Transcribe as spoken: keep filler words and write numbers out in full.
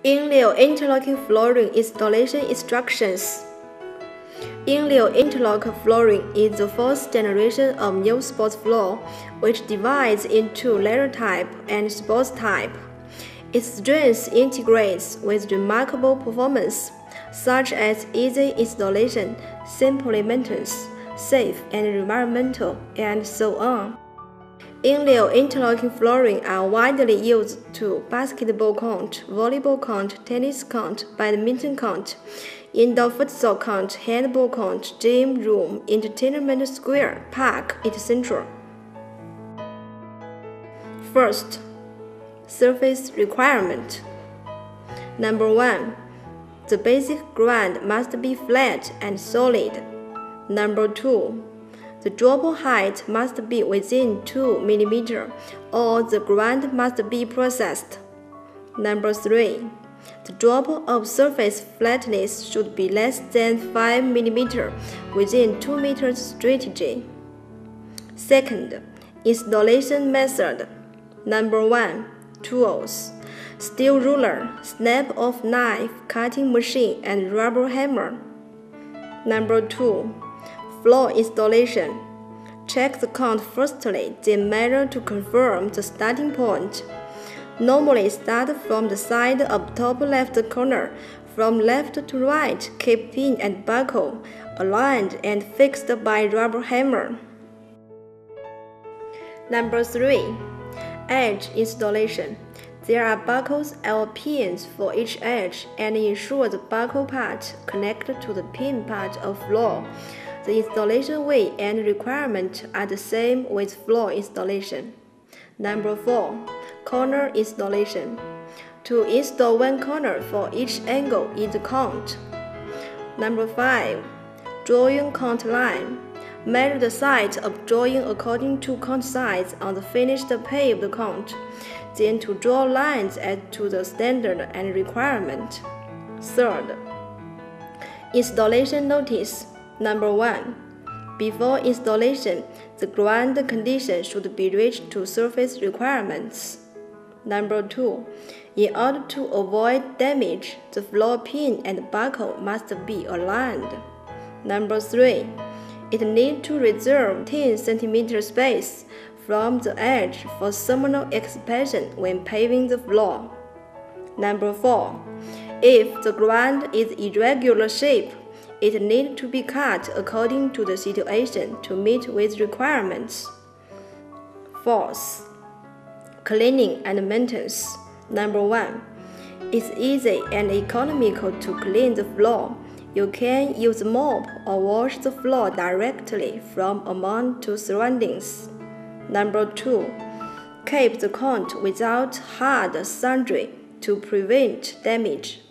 In-lieu interlocking flooring installation instructions. In-lieu interlock flooring is the fourth generation of new sports floor, which divides into leisure type and sports type. Its strength integrates with remarkable performance, such as easy installation, simple maintenance, safe and environmental, and so on. In-lieu interlocking flooring are widely used to basketball court, volleyball court, tennis court, badminton court, indoor futsal court, handball court, gym room, entertainment square, park, et cetera. First, surface requirement. Number one, the basic ground must be flat and solid. Number two, the drop height must be within two millimeters, or the ground must be processed. Number three, the drop of surface flatness should be less than five millimeters within two meters strategy. Second, installation method. Number one, tools: steel ruler, snap-off knife, cutting machine, and rubber hammer. Number two, floor installation. Check the count firstly, then measure to confirm the starting point. Normally start from the side of top left corner. From left to right, keep pin and buckle aligned and fixed by rubber hammer. Number three, edge installation. There are buckles or pins for each edge, and ensure the buckle part connected to the pin part of floor. The installation way and requirement are the same with floor installation. Number four, corner installation. To install one corner for each angle in the count. Number five, drawing count line. Measure the size of drawing according to count size on the finished paved count, then to draw lines as to the standard and requirement. Third, installation notice. Number one, before installation, the ground condition should be reached to surface requirements. Number two, in order to avoid damage, the floor pin and buckle must be aligned. Number three, it needs to reserve ten centimeters space from the edge for thermal expansion when paving the floor. Number four, if the ground is irregular shape, it needs to be cut according to the situation to meet with requirements. Fourth, cleaning and maintenance. Number one, it's easy and economical to clean the floor. You can use a mop or wash the floor directly from among to surroundings. Number two, keep the count without hard sundry to prevent damage.